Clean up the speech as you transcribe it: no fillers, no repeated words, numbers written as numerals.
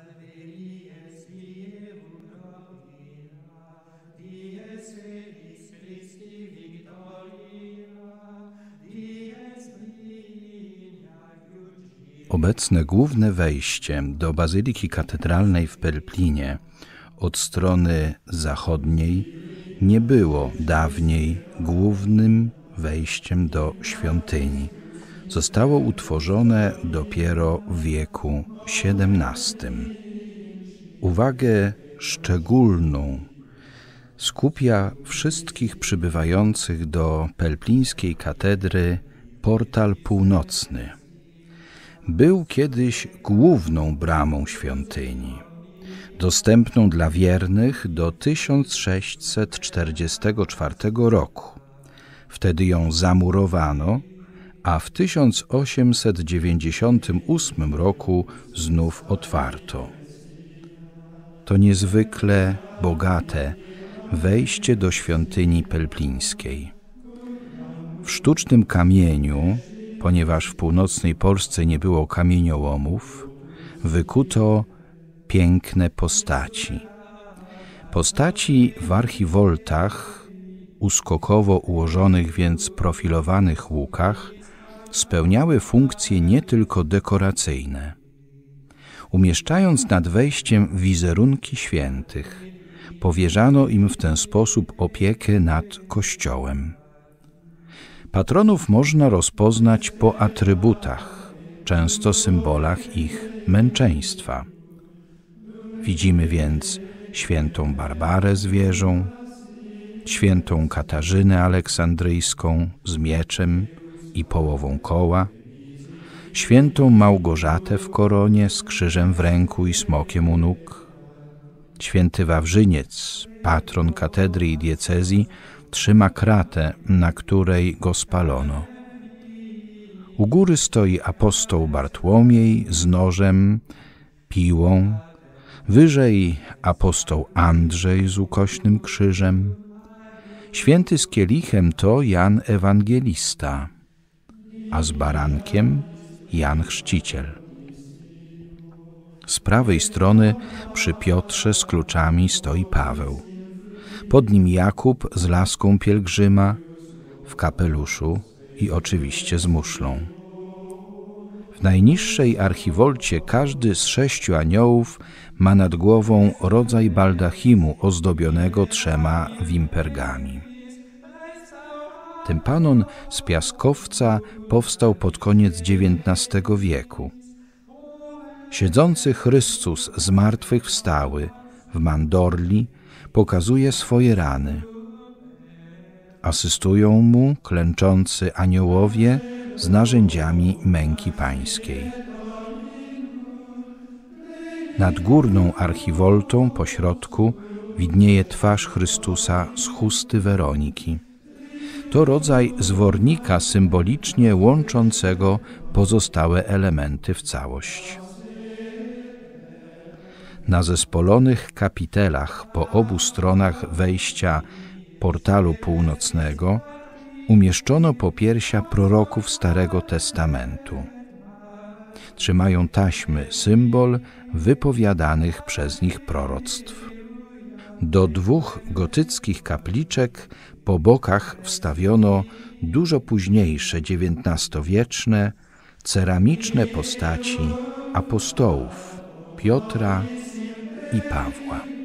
Obecne główne wejście do Bazyliki Katedralnej w Pelplinie od strony zachodniej nie było dawniej głównym wejściem do świątyni. Zostało utworzone dopiero w wieku XVII. Uwagę szczególną skupia wszystkich przybywających do pelplińskiej katedry portal północny. Był kiedyś główną bramą świątyni, dostępną dla wiernych do 1644 roku. Wtedy ją zamurowano, a w 1898 roku znów otwarto. To niezwykle bogate wejście do świątyni pelplińskiej. W sztucznym kamieniu, ponieważ w północnej Polsce nie było kamieniołomów, wykuto piękne postaci. Postaci w archivoltach, uskokowo ułożonych więc profilowanych łukach, spełniały funkcje nie tylko dekoracyjne. Umieszczając nad wejściem wizerunki świętych, powierzano im w ten sposób opiekę nad Kościołem. Patronów można rozpoznać po atrybutach, często symbolach ich męczeństwa. Widzimy więc świętą Barbarę z wieżą, świętą Katarzynę Aleksandryjską z mieczem i połową koła, świętą Małgorzatę w koronie z krzyżem w ręku i smokiem u nóg. Święty Wawrzyniec, patron katedry i diecezji, trzyma kratę, na której go spalono. U góry stoi apostoł Bartłomiej z nożem, piłą, wyżej apostoł Andrzej z ukośnym krzyżem. Święty z kielichem to Jan Ewangelista, a z barankiem Jan Chrzciciel. Z prawej strony przy Piotrze z kluczami stoi Paweł. Pod nim Jakub z laską pielgrzyma, w kapeluszu i oczywiście z muszlą. W najniższej archiwolcie każdy z 6 aniołów ma nad głową rodzaj baldachimu ozdobionego 3 wimpergami. Tympanon z piaskowca powstał pod koniec XIX wieku. Siedzący Chrystus zmartwychwstały w mandorli pokazuje swoje rany. Asystują mu klęczący aniołowie z narzędziami męki pańskiej. Nad górną archiwoltą po środku widnieje twarz Chrystusa z chusty Weroniki. To rodzaj zwornika symbolicznie łączącego pozostałe elementy w całość. Na zespolonych kapitelach po obu stronach wejścia portalu północnego umieszczono popiersia proroków Starego Testamentu. Trzymają taśmy symbol wypowiadanych przez nich proroctw. Do 2 gotyckich kapliczek po bokach wstawiono dużo późniejsze XIX-wieczne ceramiczne postaci apostołów Piotra i Pawła.